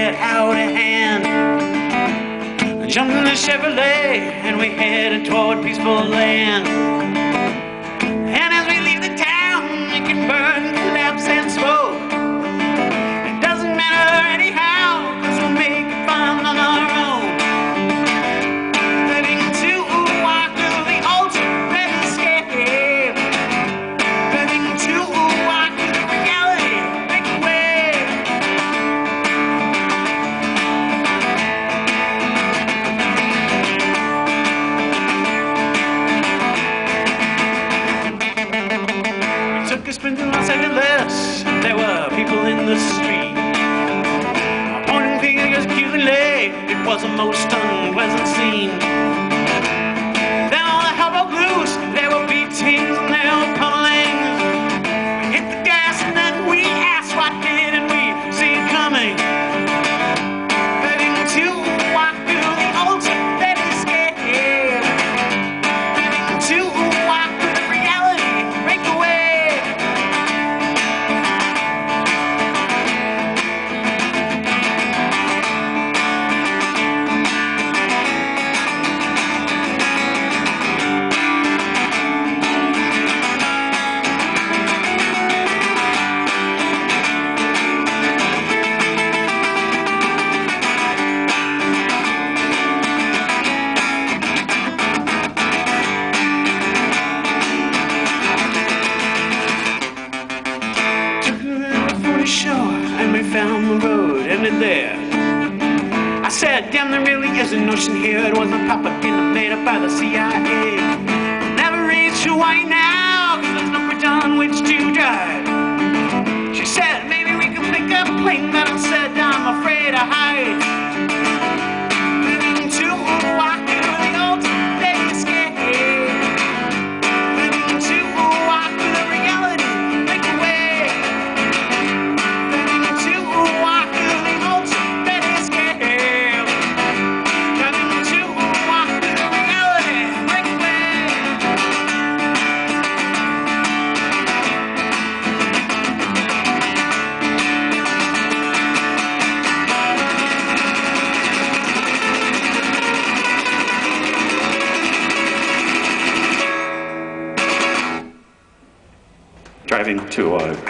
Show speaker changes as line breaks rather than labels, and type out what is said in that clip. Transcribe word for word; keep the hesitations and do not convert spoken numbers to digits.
get out of hand. Jumped in the Chevrolet and we headed toward peaceful land. And as we leave the town, we can burn, collapse, and smoke. It doesn't matter anyhow, 'cause we'll make it fun on our own. Living to walk through the ultimate escape. Living to walk through the reality, make a way. We took a sprint to Los Angeles. There were people in the street, pointing fingers accusingly. It was a most unpleasant scene. Then all the hell broke loose. There were beatings and there were pummelings. We hit the gas and then we asked, why didn't we see it coming? Living to walk through the ultimate escape. Living to walk through the reality, break away. Shore, and we found the road ended there. I said, damn, there really is an ocean here. It wasn't propaganda made up by the C I A. Never reached Hawaii now, 'cause there's no bridge on which to drive. She said, maybe we can pick up a plane, but I said, I'm afraid of heights. Living to walk through the ultimate escape. Living to walk through the reality, make a way. Driving to a